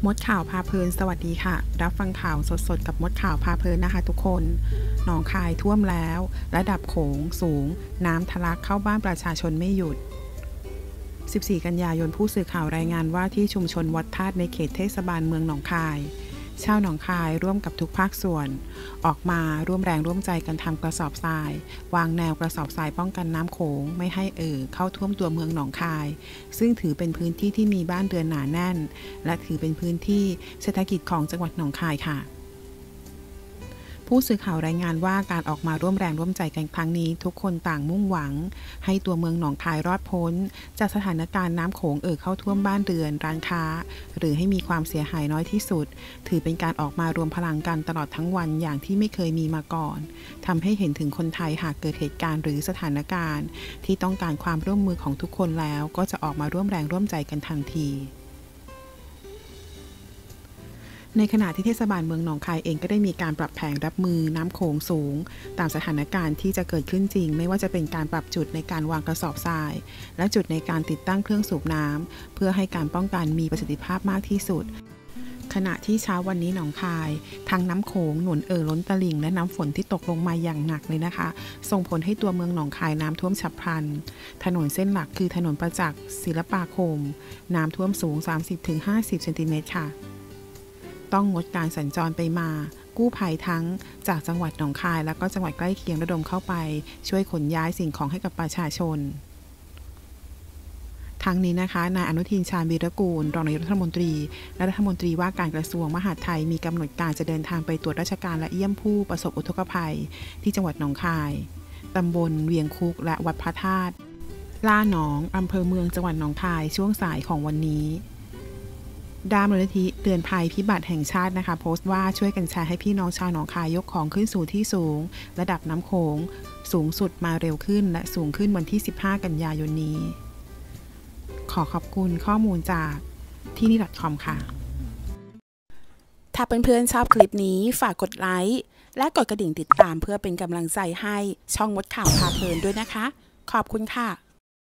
มดข่าวพาเพลินสวัสดีค่ะรับฟังข่าวสดๆกับมดข่าวพาเพลินนะคะทุกคนหนองคายท่วมแล้วระดับโขงสูงน้ำทะลักเข้าบ้านประชาชนไม่หยุด14 กันยายนผู้สื่อข่าวรายงานว่าที่ชุมชนวัดธาตุในเขตเทศบาลเมืองหนองคายชาวหนองคายร่วมกับทุกภาคส่วนออกมาร่วมแรงร่วมใจกันทำกระสอบทรายวางแนวกระสอบทรายป้องกันน้ำโขงไม่ให้เข้าท่วมตัวเมืองหนองคายซึ่งถือเป็นพื้นที่ที่มีบ้านเรือนหนาแน่นและถือเป็นพื้นที่เศรษฐกิจของจังหวัดหนองคายค่ะผู้สื่อข่าวรายงานว่าการออกมาร่วมแรงร่วมใจกันครั้งนี้ทุกคนต่างมุ่งหวังให้ตัวเมืองหนองคายรอดพ้นจากสถานการณ์น้ำโขงเข้าท่วมบ้านเรือนร้านค้าหรือให้มีความเสียหายน้อยที่สุดถือเป็นการออกมารวมพลังกันตลอดทั้งวันอย่างที่ไม่เคยมีมาก่อนทำให้เห็นถึงคนไทยหากเกิดเหตุการณ์หรือสถานการณ์ที่ต้องการความร่วมมือของทุกคนแล้วก็จะออกมาร่วมแรงร่วมใจกันทันทีในขณะที่เทศบาลเมืองหนองคายเองก็ได้มีการปรับแผนรับมือน้ำโขงสูงตามสถานการณ์ที่จะเกิดขึ้นจริงไม่ว่าจะเป็นการปรับจุดในการวางกระสอบทรายและจุดในการติดตั้งเครื่องสูบน้ำเพื่อให้การป้องกันมีประสิทธิภาพมากที่สุดขณะที่เช้าวันนี้หนองคายทางน้ำโขงหนุนล้นตลิ่งและน้ำฝนที่ตกลงมาอย่างหนักเลยนะคะส่งผลให้ตัวเมืองหนองคายน้ำท่วมฉับพลันถนนเส้นหลักคือถนนประจักษ์ศิลปาคมน้ำท่วมสูง 30-50 เซนติเมตรค่ะต้องงดการสัญจรไปมากู้ภัยทั้งจากจังหวัดหนองคายและก็จังหวัดใกล้เคียงระดมเข้าไปช่วยขนย้ายสิ่งของให้กับประชาชนทั้งนี้นะคะนายอนุทินชาญวีรกูลรองนายกรัฐมนตรีและรัฐมนตรีว่าการกระทรวงมหาดไทยมีกำหนดการจะเดินทางไปตรวจราชการและเยี่ยมผู้ประสบอุทกภัยที่จังหวัดหนองคายตำบลเวียงคุกและวัดพระธาตุล่าหนองอำเภอเมืองจังหวัดหนองคายช่วงสายของวันนี้ด้านมูลนิธิเตือนภัยพิบัติแห่งชาตินะคะโพสต์ว่าช่วยกันแชร์ให้พี่น้องชาวหนองคายยกของขึ้นสู่ที่สูงระดับน้ำโขงสูงสุดมาเร็วขึ้นและสูงขึ้นวันที่15 กันยายนนี้ขอขอบคุณข้อมูลจากที่นี่ .com ค่ะถ้าเพื่อนๆชอบคลิปนี้ฝากกดไลค์และกดกระดิ่งติดตามเพื่อเป็นกำลังใจให้ช่องมดข่าวพาเพลินด้วยนะคะขอบคุณค่ะ